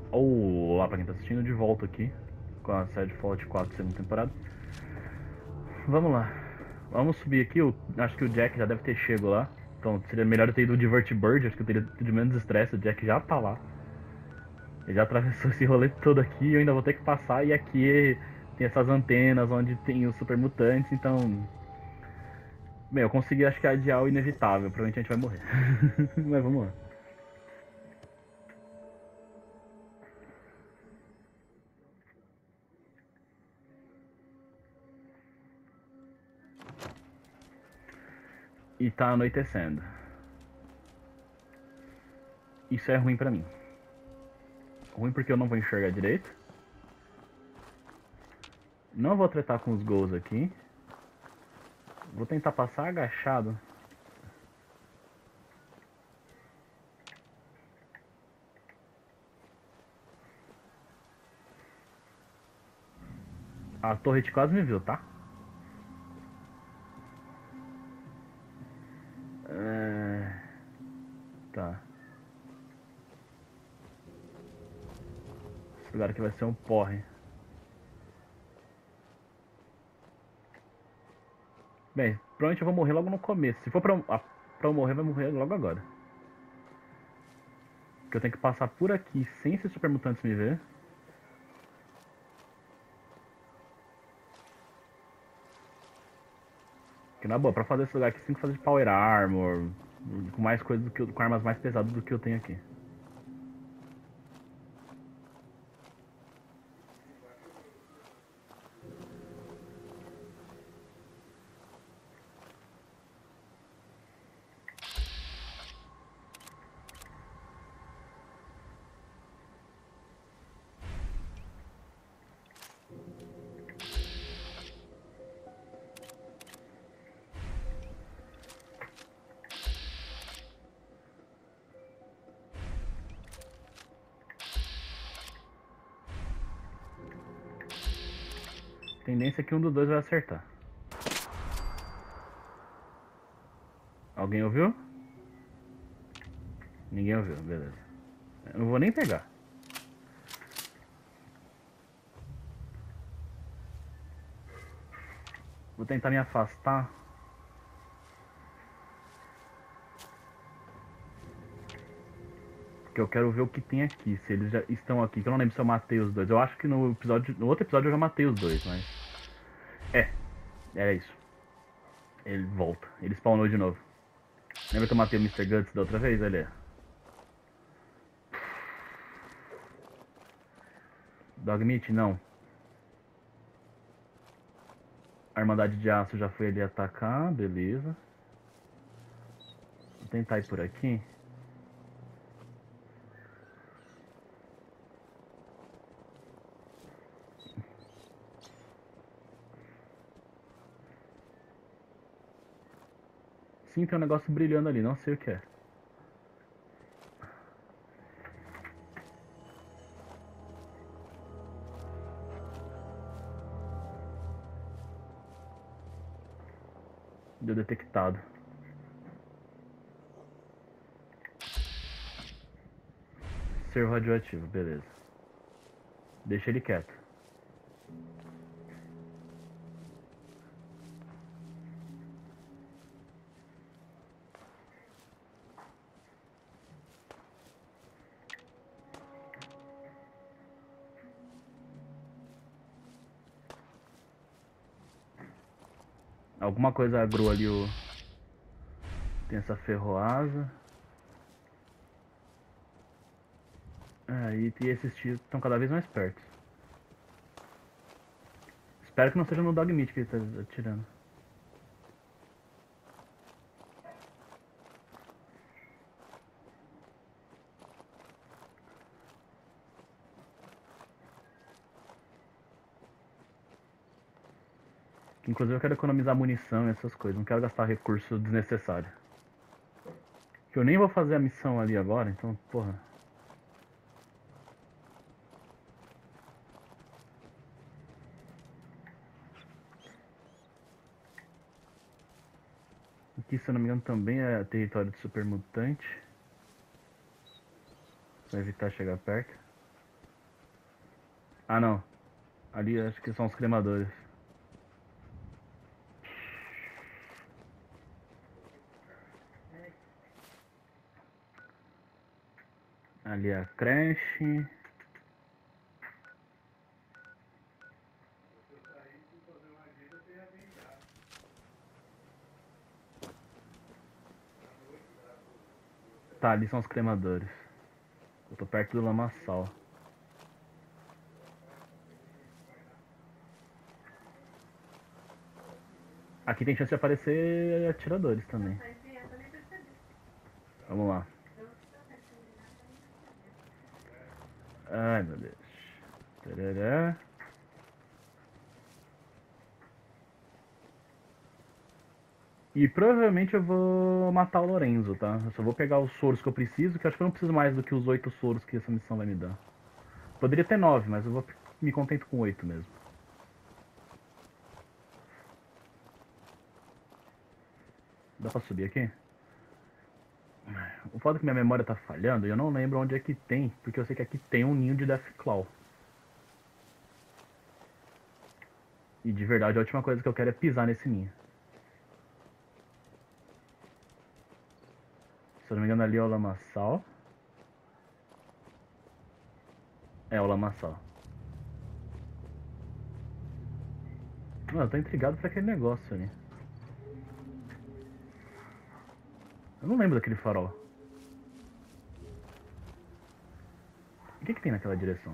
Olá pra quem tá assistindo, de volta aqui com a série Fallout 4 segunda temporada. Vamos lá. Vamos subir aqui, acho que o Jack já deve ter chego lá. Então seria melhor eu ter ido de Vertibird, acho que eu teria tido menos estresse, o Jack já tá lá. Ele já atravessou esse rolê todo aqui e eu ainda vou ter que passar, e aqui tem essas antenas onde tem os super mutantes, então... Bem, eu consegui acho que adiar o inevitável, provavelmente a gente vai morrer. Mas vamos lá. E tá anoitecendo. Isso é ruim pra mim. Ruim porque eu não vou enxergar direito. Não vou tretar com os gols aqui. Vou tentar passar agachado. A torrete quase me viu, tá? Tá. Esse lugar aqui vai ser um porre. Bem, provavelmente eu vou morrer logo no começo. Se for pra eu morrer, vai morrer logo agora. Porque eu tenho que passar por aqui sem esses super mutantes me ver. Que na boa, pra fazer esse lugar aqui, você tem que fazer de Power Armor. Com mais coisas do que com armas mais pesadas do que eu tenho aqui. Tendência é que um dos dois vai acertar. Alguém ouviu? Ninguém ouviu, beleza. Eu não vou nem pegar. Vou tentar me afastar. Porque eu quero ver o que tem aqui. Se eles já estão aqui. Que eu não lembro se eu matei os dois. Eu acho que no outro episódio eu já matei os dois, mas... É, era isso. Ele volta. Ele spawnou de novo. Lembra que eu matei o Mr. Guts da outra vez? Ele é. Dogmeat? Não. A Irmandade de Aço já foi ali atacar. Beleza. Vou tentar ir por aqui. Sim, tem um negócio brilhando ali. Não sei o que é. Deu detectado. Ser radioativo, beleza. Deixa ele quieto. Alguma coisa agrou ali o... Tem essa ferroasa. E esses tiros estão cada vez mais perto. Espero que não seja no Dogmeat que ele tá atirando. Inclusive eu quero economizar munição e essas coisas. Não quero gastar recurso desnecessário. Que eu nem vou fazer a missão ali agora, então, porra. Aqui, se eu não me engano, também é território de super mutante. Pra evitar chegar perto. Ah, não. Ali acho que são os cremadores. Ali é a creche. Tá, ali são os cremadores. Eu tô perto do lamaçal. Aqui tem chance de aparecer atiradores também. Vamos lá. Ai, meu Deus. Tarará. E provavelmente eu vou matar o Lorenzo, tá? Eu só vou pegar os soros que eu preciso, que eu acho que eu não preciso mais do que os 8 soros que essa missão vai me dar. Poderia ter 9, mas eu vou me contento com 8 mesmo. Dá pra subir aqui? O foda é que minha memória tá falhando e eu não lembro onde é que tem, porque eu sei que aqui tem um ninho de Deathclaw. E de verdade a última coisa que eu quero é pisar nesse ninho. Se eu não me engano ali é o lamaçal. É o lamaçal. Mano, eu tô intrigado pra aquele negócio ali. Eu não lembro daquele farol. O que tem naquela direção?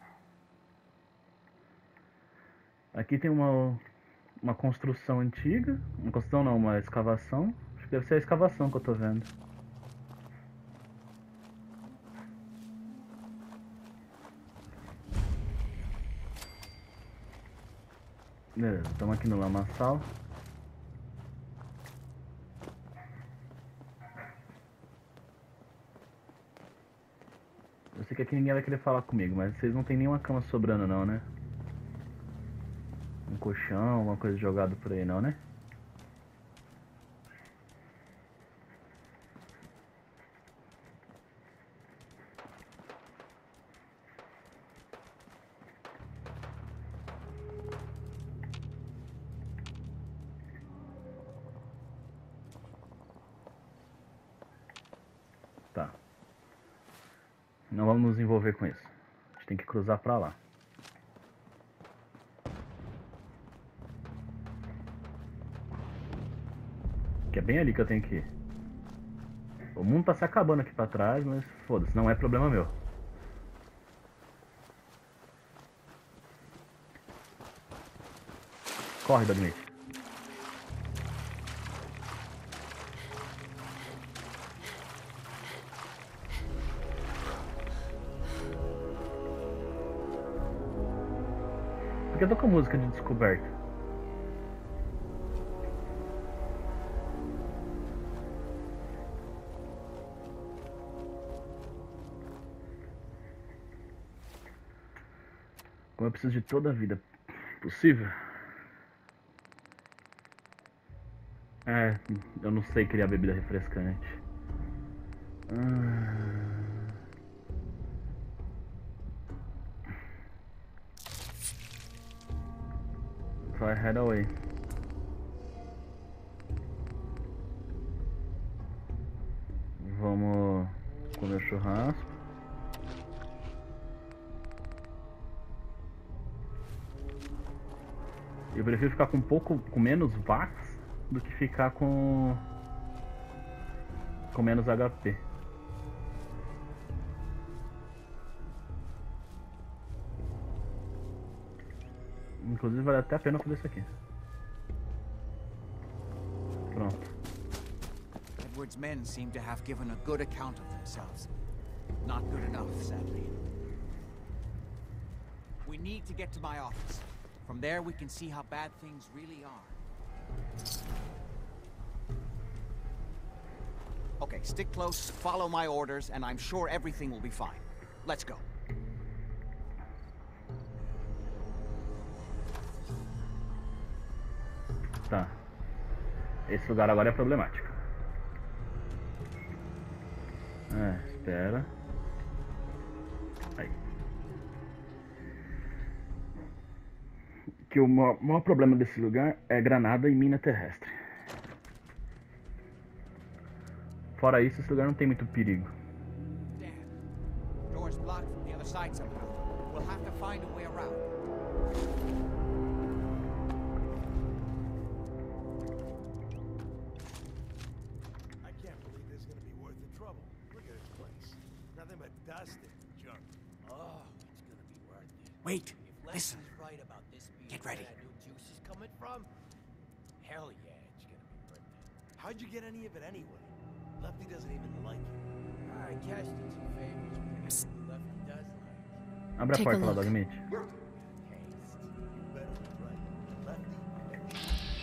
Aqui tem uma construção antiga. Uma construção não, uma escavação. Acho que deve ser a escavação que eu tô vendo. Beleza, estamos aqui no lamaçal. Eu sei que aqui ninguém vai querer falar comigo, mas vocês não tem nenhuma cama sobrando não, né? Um colchão, alguma coisa jogada por aí não, né? Tá. Não vamos nos envolver com isso. A gente tem que cruzar pra lá. Que é bem ali que eu tenho que ir. O mundo tá se acabando aqui pra trás, mas foda-se, não é problema meu. Corre, Dogmeat. Por que eu tô com música de descoberta? Como eu preciso de toda a vida possível. É, eu não sei criar bebida refrescante. Vai, head away. Vamos comer churrasco. Eu prefiro ficar com menos VAX do que ficar com menos HP. Inclusive vale até a pena fazer isso aqui. Pronto. Edward's men seem to have given a good account of themselves. Not good enough, sadly. We need to get to my office. From there we can see how bad things really are. Okay, stick close, follow my orders, and I'm sure everything will be fine. Let's go. Tá. Esse lugar agora é problemático. Espera. Aí. Que o maior problema desse lugar é granada e mina terrestre. Fora isso, esse lugar não tem muito perigo. Damn. Door's blocked from the other side somehow. We'll have to find a way around. I can't believe this is gonna be worth the trouble. Look at this place. Nothing but dust and junk. Oh, it's gonna be worth it. Wait, If listen. Leslie's right about this being Get where ready. that new juice is coming from, hell yeah, it's gonna be worth it. How'd you get any of it anyway? Lefty doesn't even like it. I guess it's a favor. Lefty does like Abre a Take a porta lá, look. Dogmeat. taste. You better be right. Lefty.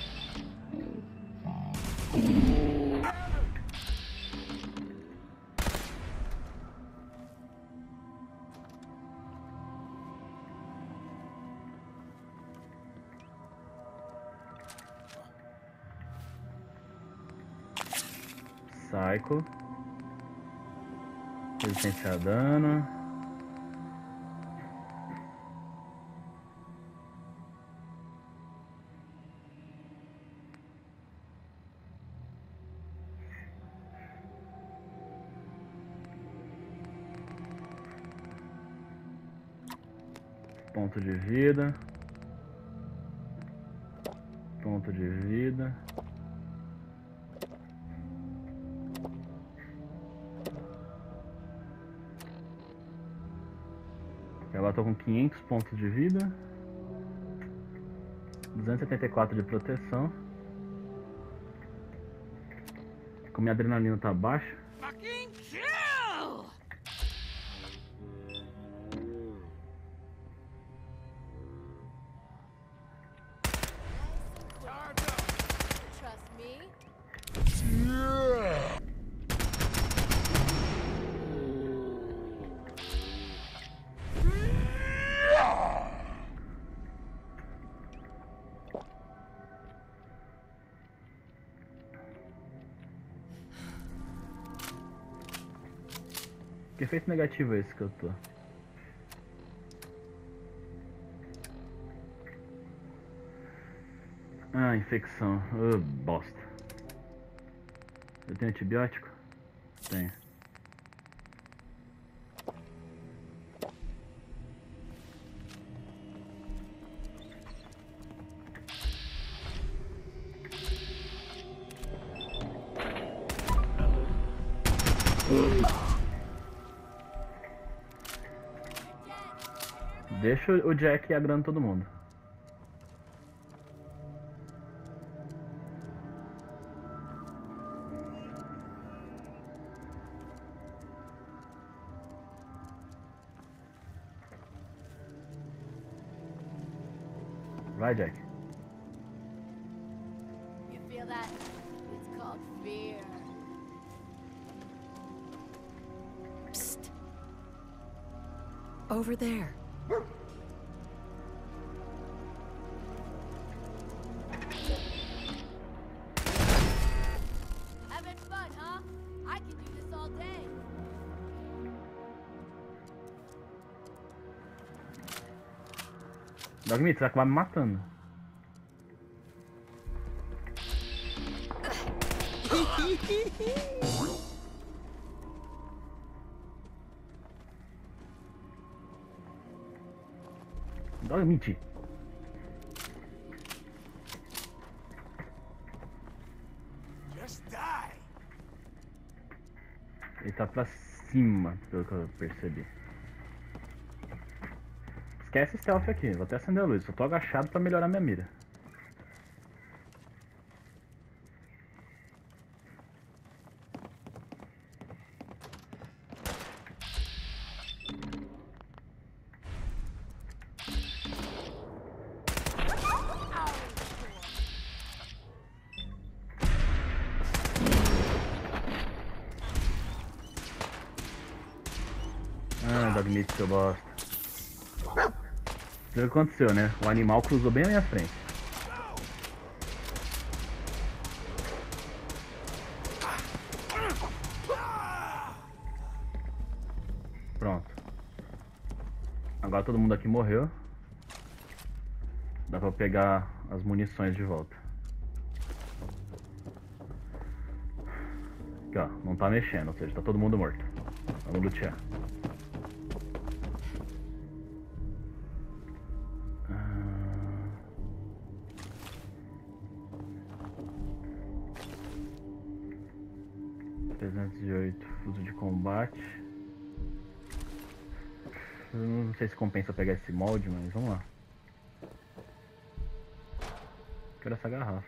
Psycho. Resistência a dano. Ponto de vida. Ponto de vida. Agora tô com 500 pontos de vida. 274 de proteção. Como minha adrenalina tá baixa. Fucking kill! Trust me. Que efeito negativo é esse que eu tô? Ah, infecção. Bosta. Eu tenho antibiótico? Tenho. Deixa o Jack agrando todo mundo. Vai, Jack. You feel that? It's called fear. Psst. Over there. Having fun, huh? I can do this all day. Dogmeat, você vai acabar me matando. Dogmeat. Just die. Ele tá pra cima, pelo que eu percebi. Esquece stealth aqui, vou até acender a luz. Só tô agachado pra melhorar minha mira. Ah, Dogmeat, seu bosta. O que aconteceu, né? O animal cruzou bem na minha frente. Pronto. Agora todo mundo aqui morreu. Dá pra pegar as munições de volta. Aqui, ó. Não tá mexendo, ou seja, tá todo mundo morto. Vamos lutear. Uso de combate. Eu não sei se compensa pegar esse molde, mas vamos lá. Quero essa garrafa.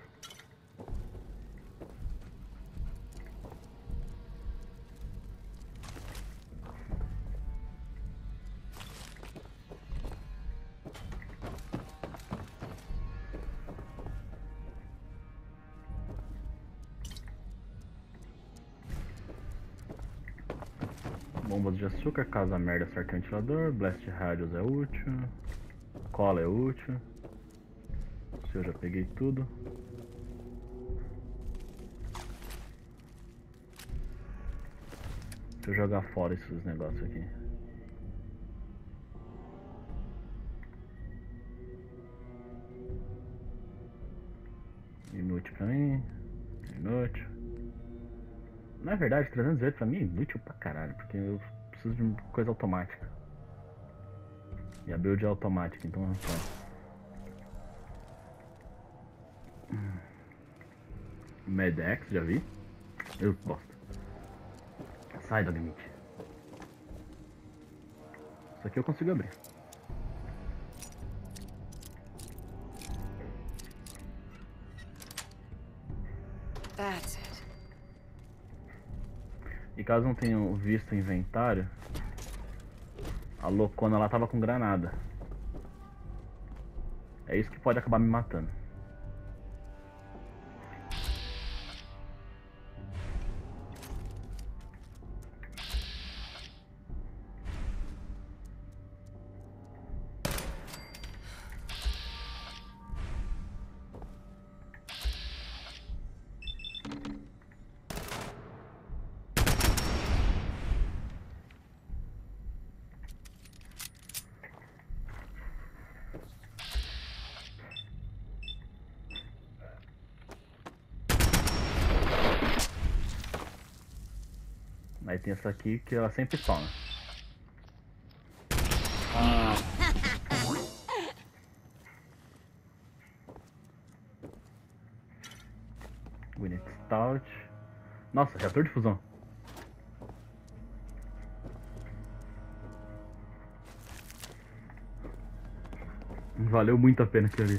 Bombas de açúcar, casa merda, certo ventilador, blast radios é útil, cola é útil. Se eu já peguei tudo. Deixa eu jogar fora esses negócios aqui. Inútil pra mim, inútil. Na verdade, 308 pra mim é inútil pra caralho, porque eu preciso de coisa automática. E a build é automática, então não pode. Medex, já vi? Eu gosto. Sai do limite. Isso aqui eu consigo abrir. That's it. E caso não tenham visto o inventário, a loucona lá tava com granada. É isso que pode acabar me matando. Aí tem essa aqui que ela sempre spawna. Winnet Stout. Nossa, reator de fusão. Valeu muito a pena aquilo ali.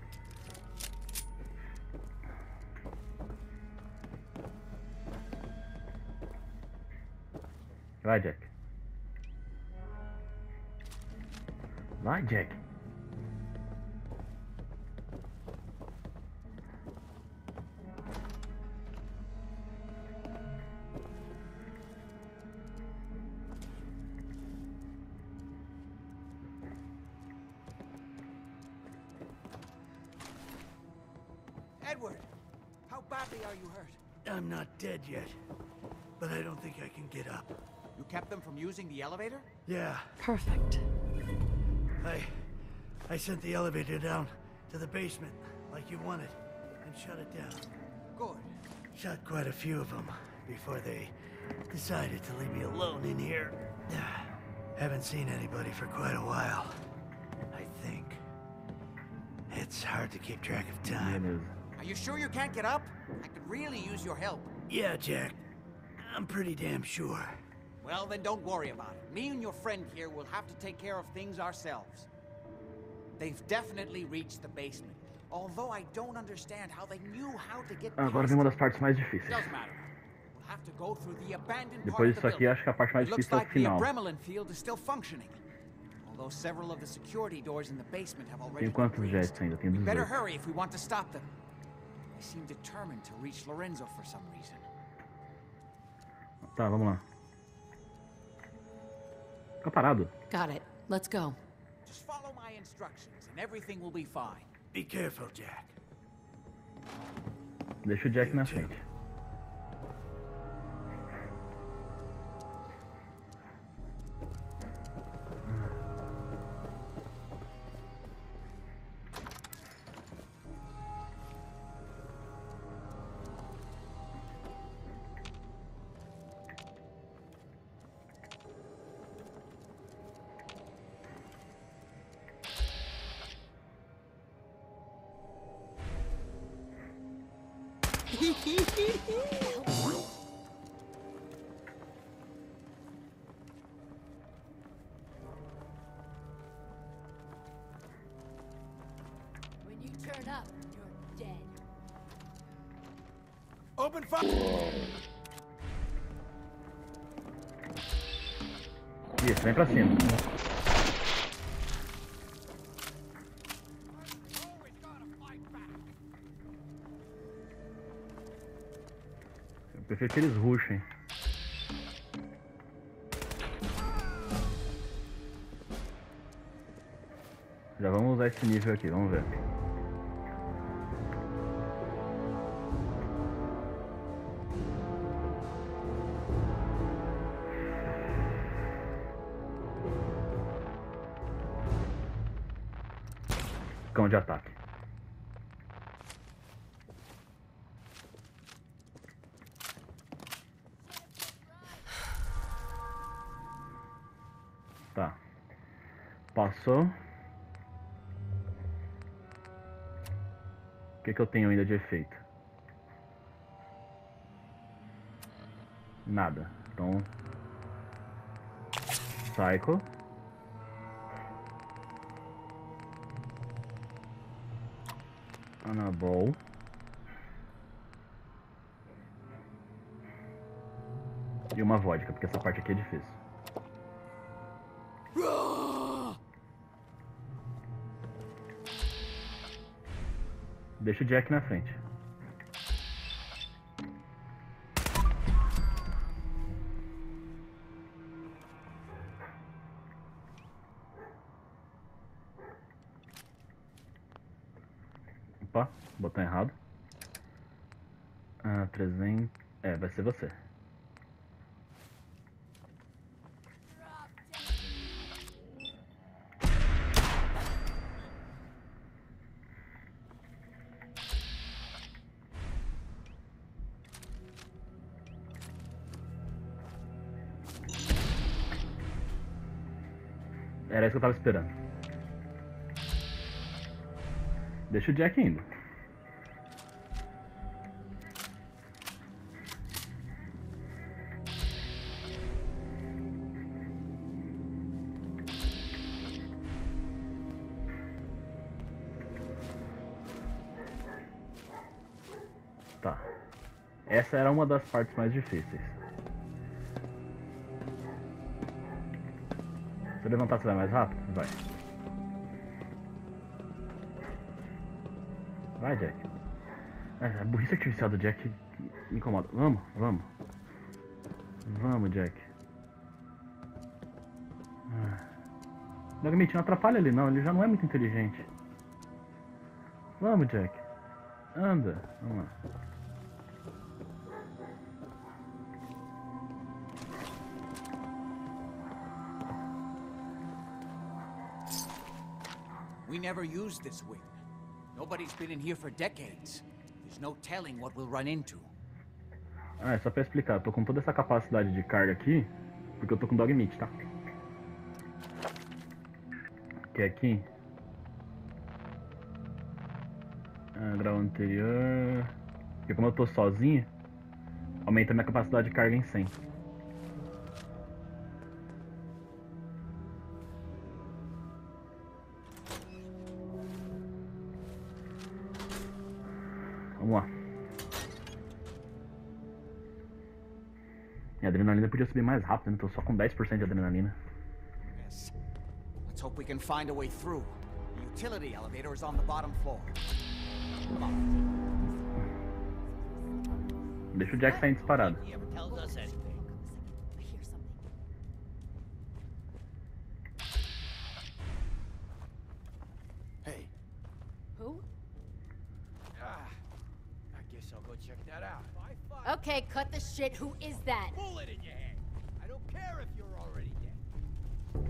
Vai, Jack. Vai, Jack. Edward, how badly are you hurt? I'm not dead yet, but I don't think I can get up. You kept them from using the elevator? Yeah, Perfect. I sent the elevator down to the basement, like you wanted, and shut it down. Good. Shot quite a few of them before they decided to leave me alone in here. Haven't seen anybody for quite a while, I think. It's hard to keep track of time. Beleza. Are you sure you can't get up? I could really use your help. Yeah, Jack. I'm pretty damn sure. Well, then don't worry about it. Me and your friend here will have to take care of things ourselves. They've definitely reached the basement. Although I don't understand how they knew how to get Agora past vem uma it. das partes mais difíceis. Doesn't matter. We'll have to go through the abandoned part Depois of the disso aqui, building. acho que a parte mais It looks difícil é o like the final. Bremelin field is still functioning. Although several of the security doors in the basement have already Tenho quantos been jets breached. ainda? Tenho We better 18. hurry if we want to stop them. They seem determined to reach Lorenzo for some reason. Tá, vamos lá. Fica parado. Got it. Let's go. Just follow my instructions and everything will be fine. Be careful, Jack. Deixa o Jack na frente. When you turn up, you're dead. Open fire! Isso, vem pra cima. Eu prefiro que eles rushem. Já vamos usar esse nível aqui, vamos ver. Cão de ataque. Tá. Passou. O que eu tenho ainda de efeito? Nada. Então... Psycho. Anabol. E uma vodka, porque essa parte aqui é difícil. Deixa o Jack na frente. Opa, botão errado. 300... É, vai ser você. Era isso que eu tava esperando. Deixa o Jack indo. Tá. Essa era uma das partes mais difíceis. Se eu levantar, você vai mais rápido? Vai. Vai, Jack. A burrice artificial do Jack me incomoda. Vamos, vamos. Vamos, Jack. Dogmeat, não atrapalha ele não, ele já não é muito inteligente. Vamos, Jack. Anda. Vamos lá. We never used this wing. Nobody's been in here for decades. There's no telling what we'll run into. É só pra explicar, eu tô com toda essa capacidade de carga aqui, porque eu tô com Dogmeat, tá? Que é aqui. Grau anterior. Porque como eu tô sozinho, aumenta minha capacidade de carga em 100. Vamos lá. Minha adrenalina podia subir mais rápido, né? Tô só com 10% de adrenalina. Yes. Let's hope we can find a way through. The utility elevator is on the bottom floor. Come on. Deixa o Jack sair disparado. He ever tells us anything. I hear something. Hey. Who? I guess I'll go check that out. Okay, cut the shit. Who is that? Bullet in your head. I don't care if you're already dead.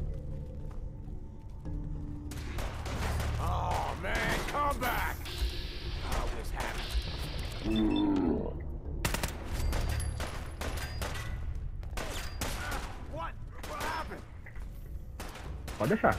Oh man, come back! I was happy. What happened? Pode deixar.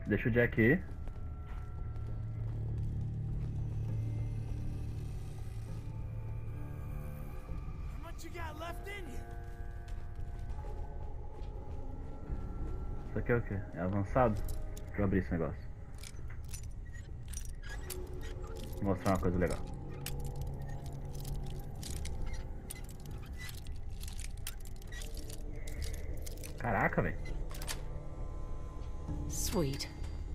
Deixa o Jack ir. How much you got left in you? Isso aqui é o quê? É avançado? Deixa eu abrir esse negócio. Vou mostrar uma coisa legal. Caraca, velho. Sweet.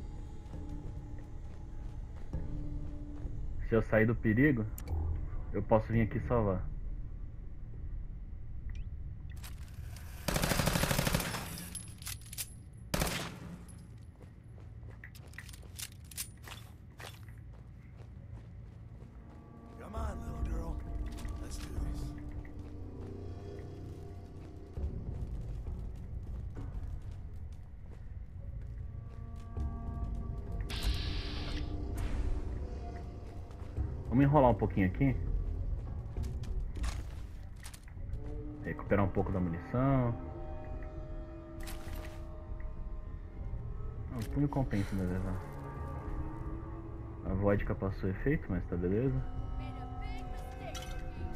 Se eu sair do perigo, eu posso vir aqui salvar. Come on, little girl. Let's do this. Vamos enrolar um pouquinho aqui. Recuperar um pouco da munição. O punho compensa me levar. A vodka passou efeito, mas tá beleza. Made a big mistake, rookie.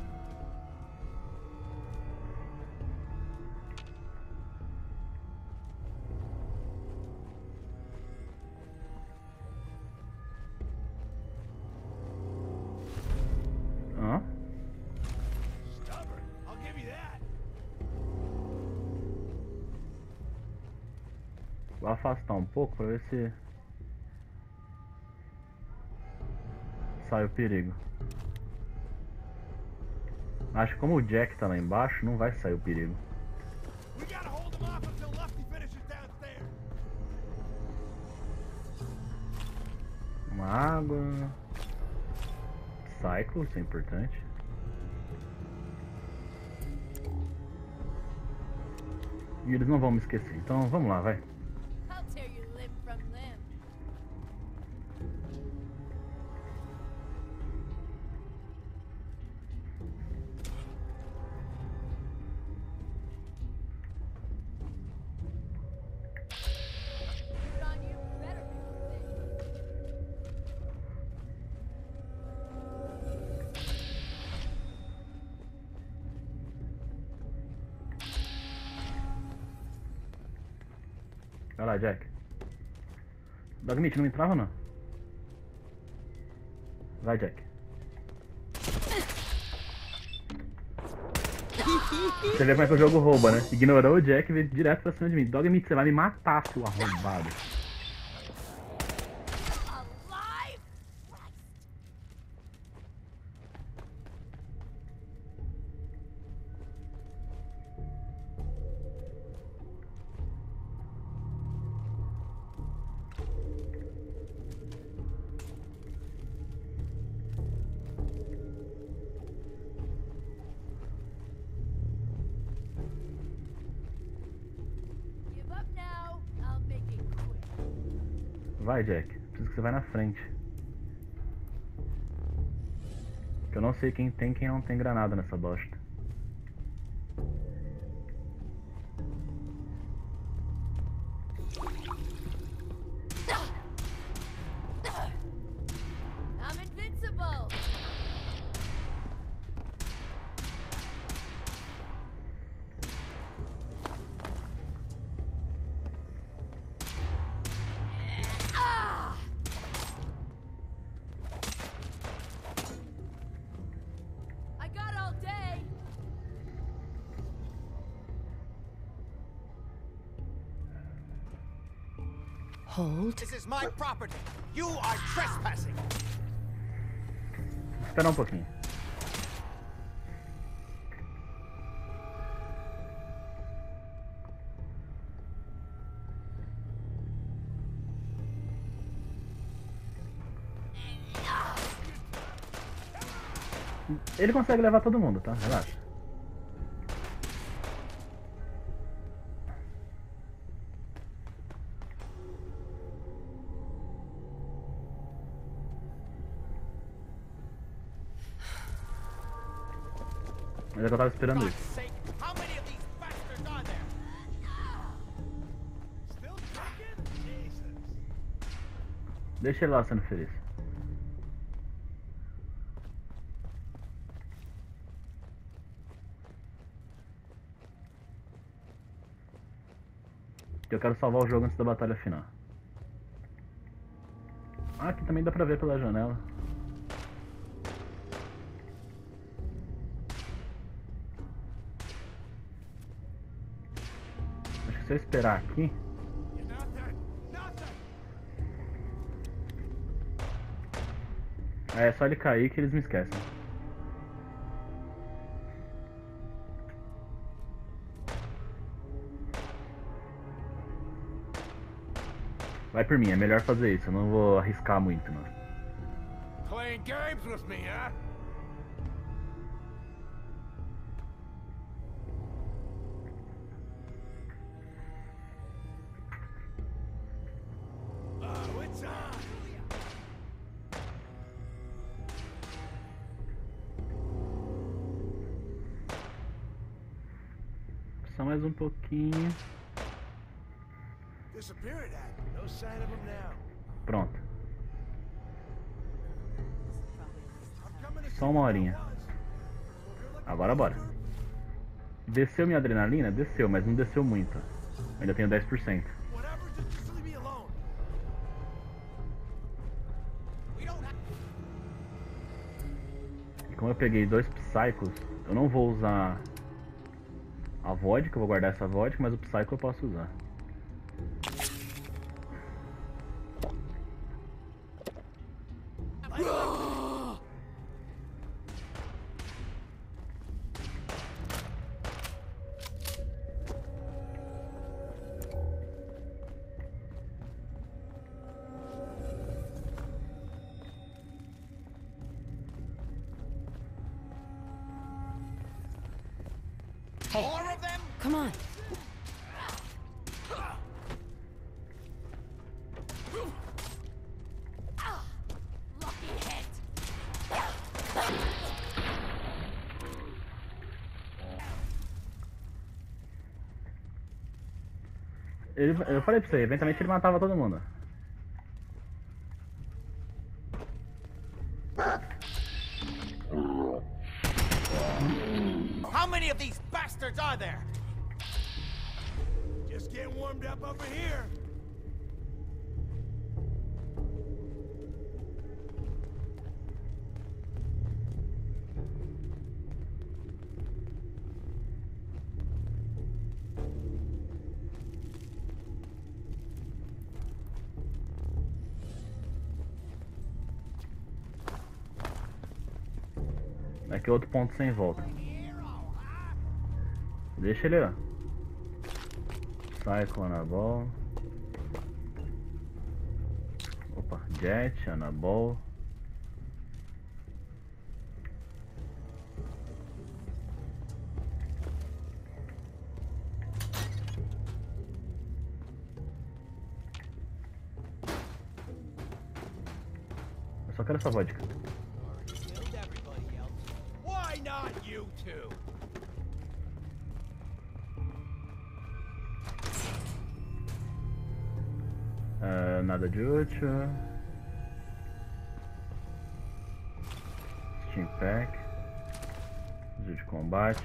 Hã? Stubborn. I'll give you that. Vou afastar um pouco pra ver se sai o perigo. Acho que como o Jack tá lá embaixo, não vai sair o perigo. We gotta hold him off until Lefty finishes downstairs. Uma água. Cycle, isso é importante. E eles não vão me esquecer, então vamos lá, vai. I'll tear you limb from limb. Good on you. Better be safe. Vai lá, Jack. Dogmeat, não me trava não. Vai, Jack. Você vê como é que o jogo rouba, né? Ignorou o Jack e veio direto pra cima de mim. Dogmeat, você vai me matar, seu arrombado. Alive? Give up now. I'll make it quick. Vai, Jack. Preciso que você vai na frente. Que eu não sei quem tem e quem não tem granada nessa bosta. I'm invincible. Ah! I got all day. Hold. This is my property. You are trespassing. Espera um pouquinho. Ele consegue levar todo mundo, tá? Relaxa. Mas é que eu tava esperando God's isso. sake, how many of these bastards are there? Still drinking? Jesus. Deixa ele lá sendo feliz. Eu quero salvar o jogo antes da batalha final. Ah, aqui também dá pra ver pela janela. Acho que se eu esperar aqui... É só ele cair que eles me esquecem. Vai por mim, é melhor fazer isso, eu não vou arriscar muito, não. Playing games with me, huh? Oh, it's on! Só mais um pouquinho. Disappeared at. No sign of him now. Pronto. I'm coming to Só uma horinha. Agora bora. Desceu minha adrenalina? Desceu, mas não desceu muito. Ainda tenho 10%. Whatever, just leave me alone. We don't have... E como eu peguei 2 Psychos, eu não vou usar a vodka, eu vou guardar essa vodka, mas o Psycho eu posso usar. Hey, More of them? come on. Lucky hit. Eu falei pra você, eventualmente ele matava todo mundo. How many of these bastards are there? Just getting warmed up over here. Aqui é outro ponto sem volta. Deixa ele, ó. Psycho, Anabol. Opa, Jet, Anabol. Eu só quero essa vodka. Killed everybody else. Why not you two? Nada de útil. Steam Pack. Vídeo de combate.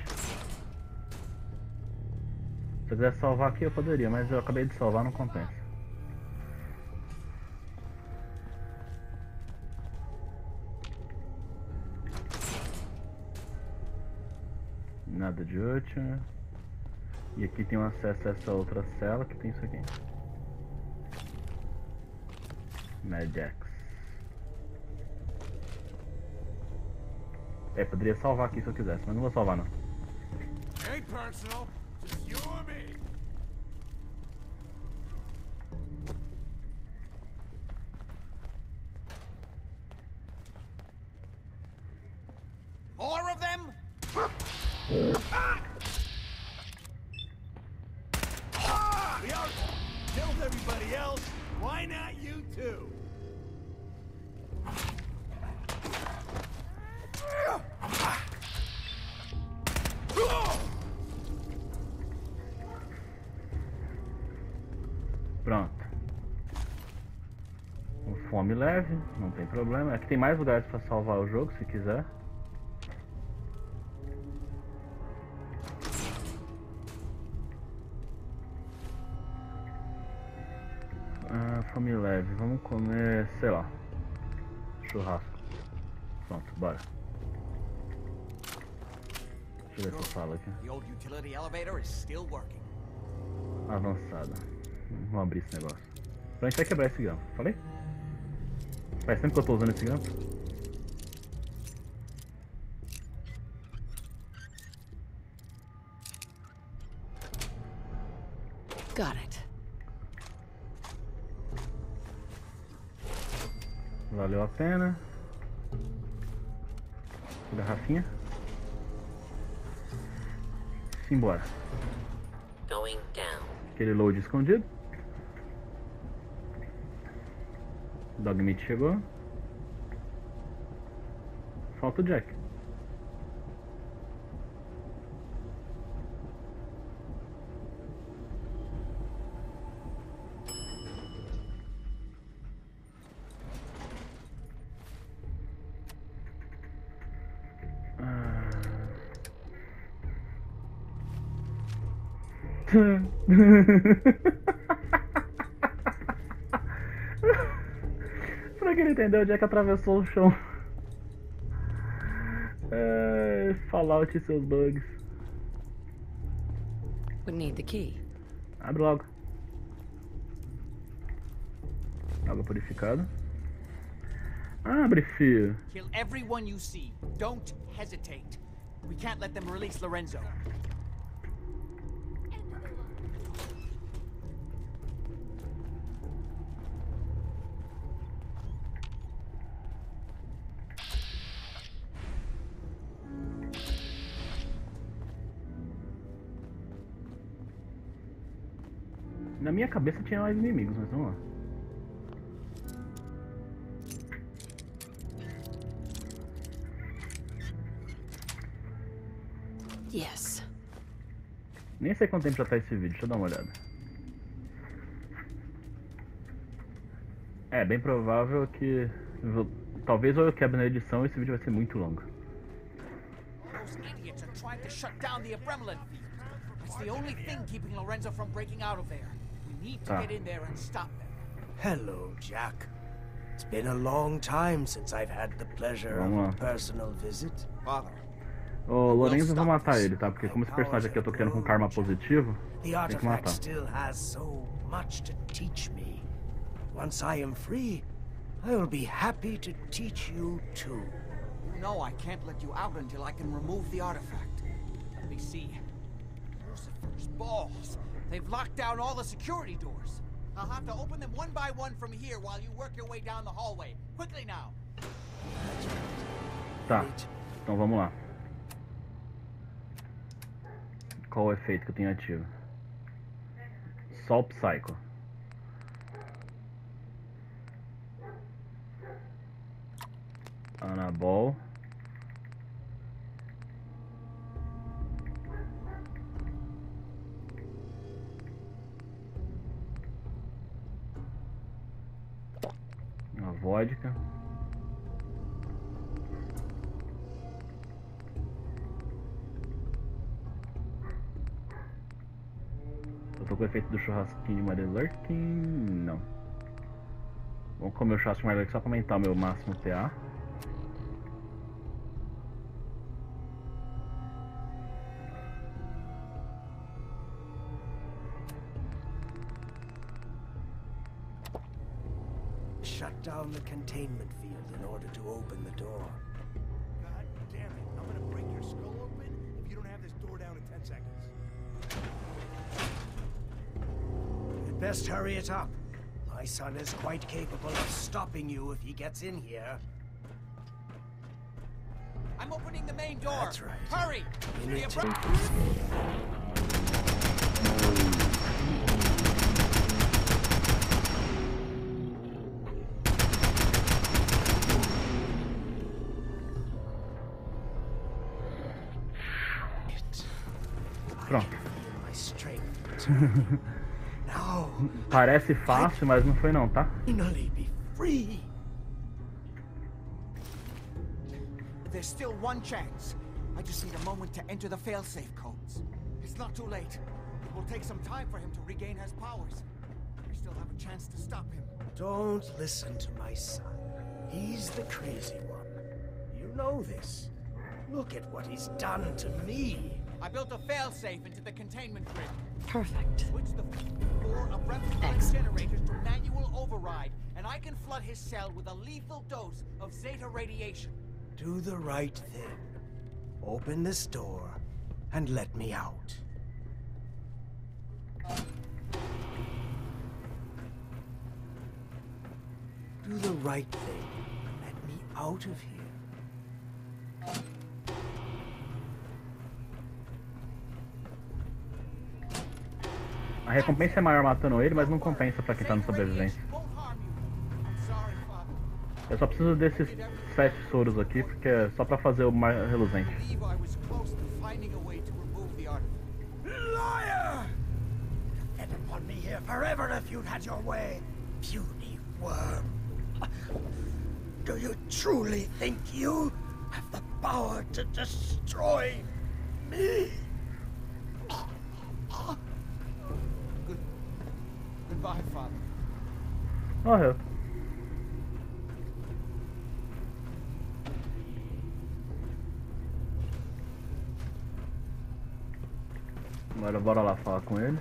Se eu quisesse salvar aqui eu poderia, mas eu acabei de salvar, não compensa. Nada de útil. E aqui tem um acesso a essa outra cela que tem isso aqui. Mediax. Poderia salvar aqui se eu quisesse, mas não vou salvar não. Ain't personal. Just you and me. More of them? We all killed everybody else. Why not you two? Pronto. Fome leve, não tem problema. Aqui tem mais lugares pra salvar o jogo, se quiser. Fome leve, vamos comer, sei lá, churrasco. Pronto, bora. Deixa eu ver essa sala aqui. The old utility elevator is still working. Avançada. Vamos abrir esse negócio. Então a gente vai quebrar esse grampo, falei? Faz tempo que eu tô usando esse grampo. Got it. Valeu a pena. Garrafinha. Simbora. Going down. Aquele load escondido. Dogmeat chegou. Falta o Jack. Pra que ele entendeu, o Jack atravessou o chão. Fallout e seus bugs. We need the key. Abre logo. Água purificada. Abre, filho. Kill everyone you see. Don't hesitate. We can't let them release Lorenzo. Na minha cabeça tinha mais inimigos, mas vamos lá. Yes. Nem sei quanto tempo já tá esse vídeo, deixa eu dar uma olhada. É, bem provável que... talvez eu quebre na edição e esse vídeo vai ser muito longo. Those idiots are trying to shut down the Abremlin field. It's the only thing keeping Lorenzo from breaking out of there. We need to get in there and stop them. Hello, Jack. It's been a long time since I've had the pleasure of Vamos a lá. personal visit. Father, Ô, Lorenzo, eu vou matar ele, tá? Porque como esse personagem aqui eu tô criando com karma positivo, The tem que artifact matar. still has so much to teach me. Once I am free, I will be happy to teach you too. you know I can't let you out until I can remove the artifact. Let me see. Lucifer's balls. They've locked down all the security doors. I'll have to open them one by one from here while you work your way down the hallway. Quickly now. Tá, então vamos lá. Qual o efeito que eu tenho ativo? Só o Psycho. Anabol. Uma vodka. Eu tô com o efeito do churrasquinho de Maria Lurking? Não. Vamos comer o churrasco de Maria Lurking só pra aumentar o meu máximo PA. Shut down the containment field in order to open the door. God damn it. I'm gonna break your skull open if you don't have this door down in 10 seconds. You'd best hurry it up. My son is quite capable of stopping you if he gets in here. I'm opening the main door. That's right. Hurry! You The need to- Abram- Pronto. My strength. Now, Parece fácil, mas não foi não, tá? finally be free. There's still one chance. I just need a moment to enter the failsafe codes. It's not too late. It will take some time for him to regain his powers. We still have a chance to stop him. Don't listen to my son. He's the crazy one. You know this. Look at what he's done to me. I built a failsafe into the containment grid. Perfect. Switch the 4 of replicant Excellent. generators to manual override, and I can flood his cell with a lethal dose of Zeta radiation. Do the right thing. Open this door and let me out. Do the right thing. Let me out of here. A recompensa é maior matando ele, mas não compensa pra quem tá no Zeta sobrevivência. radiation won't harm you. I'm sorry, Father. Eu só preciso desses 7 soros aqui, porque é só pra fazer o mar reluzente. I believe I was close to finding a way to remove the artifact. Liar! Fed upon me here forever if you'd had your way. Puny worm. Do you truly think you have the power to destroy me? Goodbye, Father. Morreu. Agora bora lá falar com ele.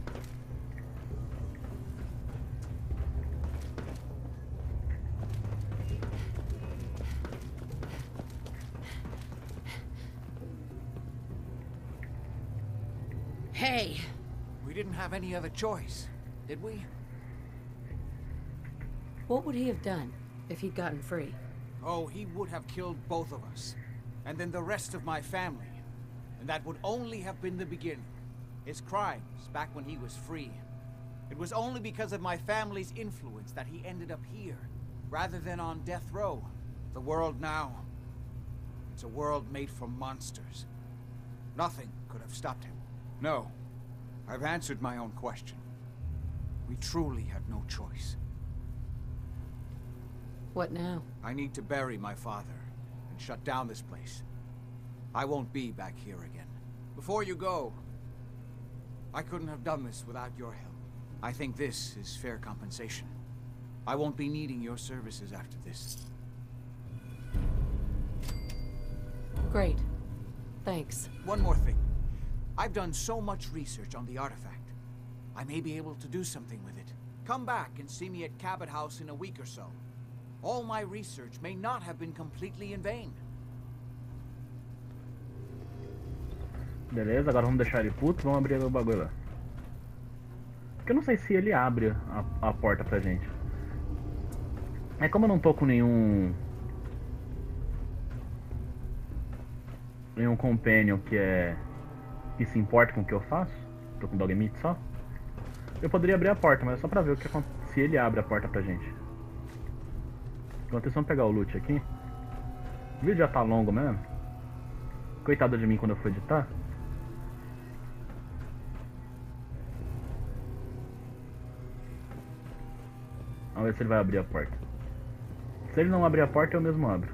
Hey! We didn't have any other choice, did we? What would he have done if he'd gotten free? Oh, he would have killed both of us. And then the rest of my family. And that would only have been the beginning. His crimes back when he was free. It was only because of my family's influence that he ended up here, rather than on death row. The world now, it's a world made for monsters. Nothing could have stopped him. No, I've answered my own question. We truly had no choice. What now? I need to bury my father and shut down this place. I won't be back here again. Before you go, I couldn't have done this without your help. I think this is fair compensation. I won't be needing your services after this. Great. Thanks. One more thing. I've done so much research on the artifact. I may be able to do something with it. Come back and see me at Cabot House in a week or so. All my research may not have been completely in vain. Beleza, agora vamos deixar ele puto, vamos abrir o bagulho lá. Porque eu não sei se ele abre a porta pra gente. É como eu não tô com nenhum companion que se importa com o que eu faço. Tô com Dogmeat só. Eu poderia abrir a porta, mas é só pra ver o que acontece, se ele abre a porta pra gente. Enquanto isso, vamos pegar o loot aqui. O vídeo já tá longo mesmo. Coitado de mim quando eu for editar. Vamos ver se ele vai abrir a porta. Se ele não abrir a porta, eu mesmo abro.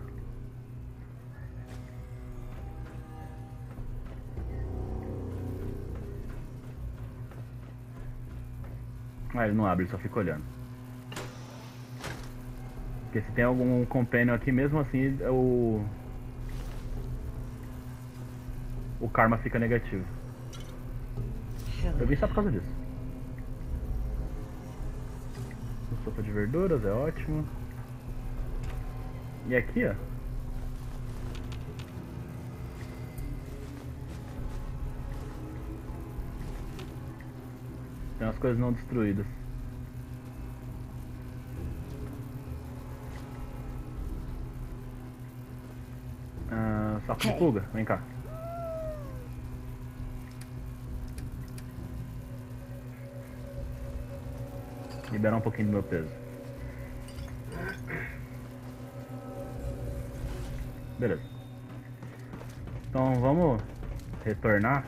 Ah, ele não abre, ele só fica olhando. Porque se tem algum companion aqui, mesmo assim, o karma fica negativo. Eu vim só por causa disso. Sopa de verduras, é ótimo. E aqui, ó. Tem umas coisas não destruídas. Saco de fuga, vem cá. Liberar um pouquinho do meu peso. Beleza. Então vamos retornar.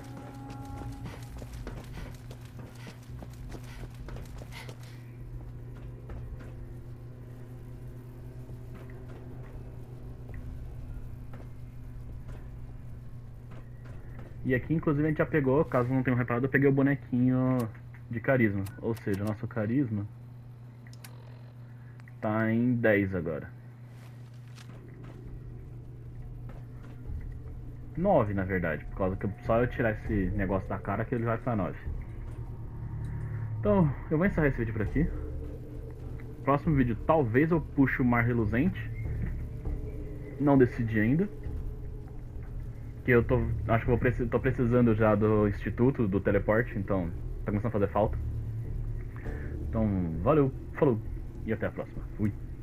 E aqui, inclusive, a gente já pegou, caso não tenham reparado, eu peguei o bonequinho de carisma. Ou seja, nosso carisma tá em 10 agora. 9, na verdade, por causa que só eu tirar esse negócio da cara que ele vai pra 9. Então, eu vou encerrar esse vídeo por aqui. Próximo vídeo, talvez eu puxe o Mar Reluzente. Não decidi ainda. Que eu acho que tô precisando já do instituto, do teleporte, então tá começando a fazer falta. Então, valeu, falou e até a próxima. Fui.